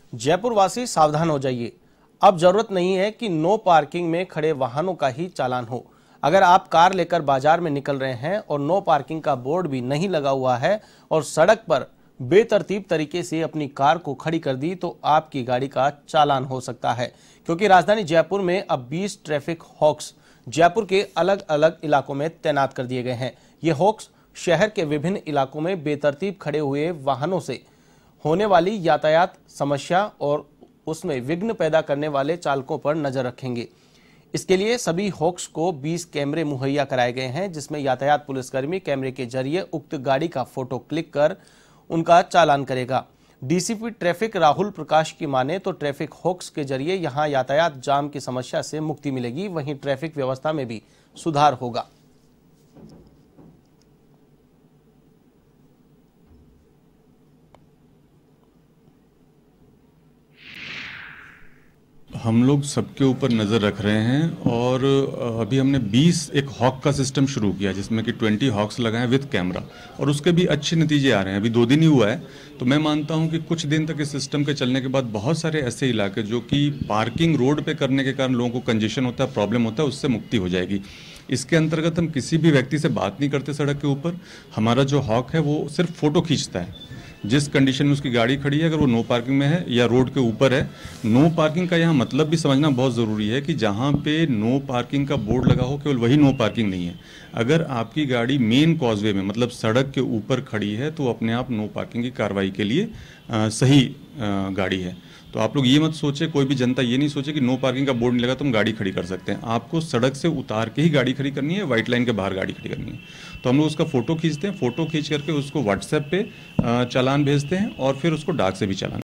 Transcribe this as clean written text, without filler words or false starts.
जयपुर वासी सावधान हो जाइए। अब जरूरत नहीं है कि नो पार्किंग में खड़े वाहनों का ही चालान हो। अगर आप कार लेकर बाजार में निकल रहे हैं और नो पार्किंग का बोर्ड भी नहीं लगा हुआ है और सड़क पर बेतरतीब तरीके से अपनी कार को खड़ी कर दी तो आपकी गाड़ी का चालान हो सकता है, क्योंकि राजधानी जयपुर में अब 20 ट्रैफिक हॉक्स जयपुर के अलग अलग इलाकों में तैनात कर दिए गए हैं। ये हॉक्स शहर के विभिन्न इलाकों में बेतरतीब खड़े हुए वाहनों से होने वाली यातायात समस्या और उसमें विघ्न पैदा करने वाले चालकों पर नजर रखेंगे। इसके लिए सभी हॉक्स को 20 कैमरे मुहैया कराए गए हैं, जिसमें यातायात पुलिसकर्मी कैमरे के जरिए उक्त गाड़ी का फोटो क्लिक कर उनका चालान करेगा। डीसीपी ट्रैफिक राहुल प्रकाश की माने तो ट्रैफिक हॉक्स के जरिए यहां यातायात जाम की समस्या से मुक्ति मिलेगी, वहीं ट्रैफिक व्यवस्था में भी सुधार होगा। हम लोग सबके ऊपर नज़र रख रहे हैं और अभी हमने 20 एक हॉक का सिस्टम शुरू किया जिसमें कि 20 हॉक्स लगाए विद कैमरा और उसके भी अच्छे नतीजे आ रहे हैं। अभी 2 दिन ही हुआ है, तो मैं मानता हूं कि कुछ दिन तक इस सिस्टम के चलने के बाद बहुत सारे ऐसे इलाके जो कि पार्किंग रोड पे करने के कारण लोगों को कंजेशन होता है, प्रॉब्लम होता है, उससे मुक्ति हो जाएगी। इसके अंतर्गत हम किसी भी व्यक्ति से बात नहीं करते सड़क के ऊपर। हमारा जो हॉक है वो सिर्फ फ़ोटो खींचता है जिस कंडीशन में उसकी गाड़ी खड़ी है, अगर वो नो पार्किंग में है या रोड के ऊपर है। नो पार्किंग का यहाँ मतलब भी समझना बहुत ज़रूरी है कि जहाँ पे नो पार्किंग का बोर्ड लगा हो केवल वही नो पार्किंग नहीं है। अगर आपकी गाड़ी मेन कॉजवे में मतलब सड़क के ऊपर खड़ी है तो अपने आप नो पार्किंग की कार्रवाई के लिए सही गाड़ी है। तो आप लोग ये मत सोचे, कोई भी जनता ये नहीं सोचे कि नो पार्किंग का बोर्ड नहीं लगा तो हम गाड़ी खड़ी कर सकते हैं। आपको सड़क से उतार के ही गाड़ी खड़ी करनी है, व्हाइट लाइन के बाहर गाड़ी खड़ी करनी है। तो हम लोग उसका फ़ोटो खींचते हैं, फ़ोटो खींच करके उसको व्हाट्सएप पे चालान भेजते हैं और फिर उसको डाक से भी चालान